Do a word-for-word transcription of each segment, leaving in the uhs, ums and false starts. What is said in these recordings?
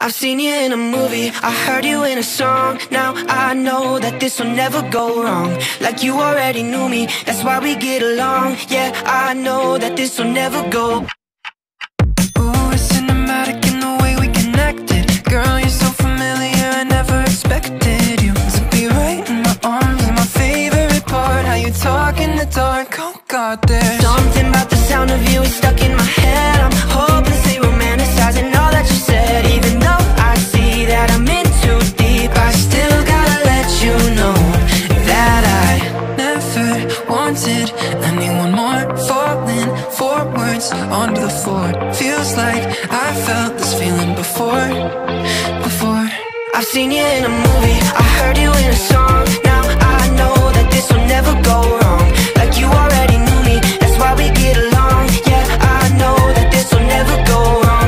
I've seen you in a movie, I heard you in a song. Now I know that this will never go wrong. Like you already knew me, that's why we get along. Yeah, I know that this will never go. Ooh, it's cinematic in the way we connected. Girl, you're so familiar, I never expected you to be right in my arms. My favorite part, how you talk in the dark. Oh God, there's something about the sound of you is stuck in my head. I'm hopelessly romanticizing all that you said. Even though I see that I'm in too deep, I still gotta let you know that I never wanted anyone more. Falling forwards onto the floor, feels like I felt this feeling before, before. I've seen you in a movie, I heard you in a song. Now I know that this will never go wrong. Like you already knew me, that's why we get along. Yeah, I know that this will never go wrong.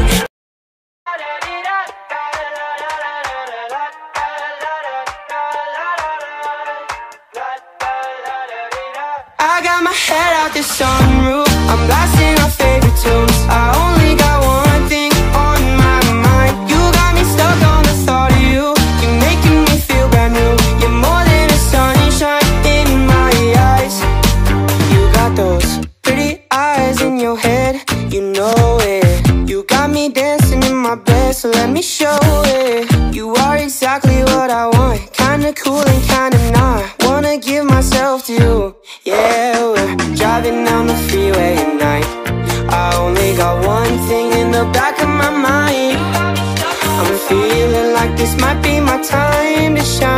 I got my head out the sunroof, I'm blasting our favorite tunes. I only got one thing on my mind. You got me stuck on the thought of you. You're making me feel brand new. You're more than a sunshine in my eyes. You got those pretty eyes in your head, you know it. You got me dancing in my bed, so let me show it. You are exactly what I want, kinda cool and kinda not. Wanna give myself to you. Yeah, we're driving down the freeway at night. I only got one thing in the back of my mind. I'm feeling like this might be my time to shine.